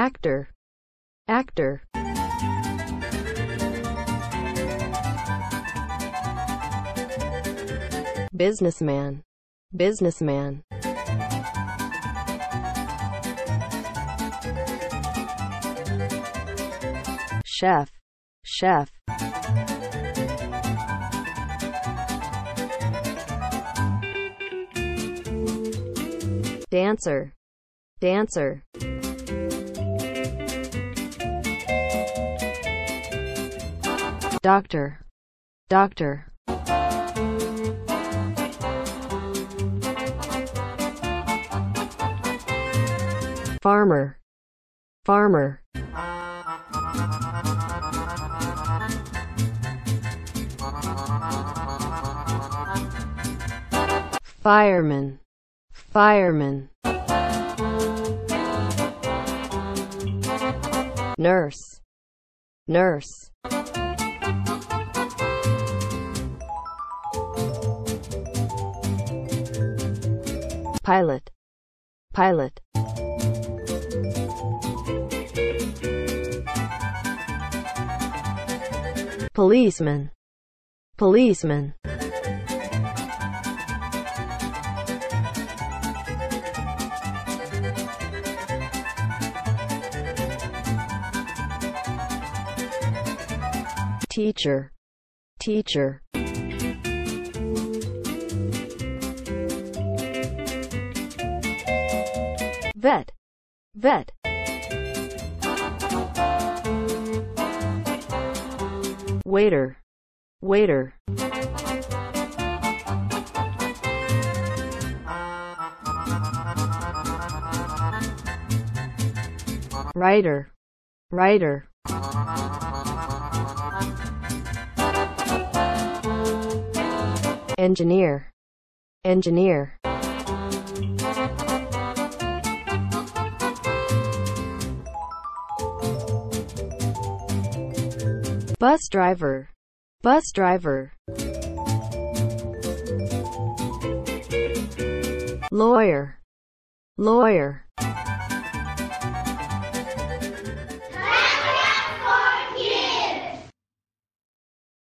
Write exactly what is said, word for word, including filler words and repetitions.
actor, actor. Businessman, businessman. Chef, chef. Dancer, dancer. Doctor, doctor. Farmer, farmer. Fireman, fireman. Nurse, nurse. Pilot, pilot. Policeman, policeman. Teacher, teacher. Vet, vet. Waiter, waiter. Writer, writer. Engineer, engineer. Bus driver, bus driver. Lawyer, lawyer.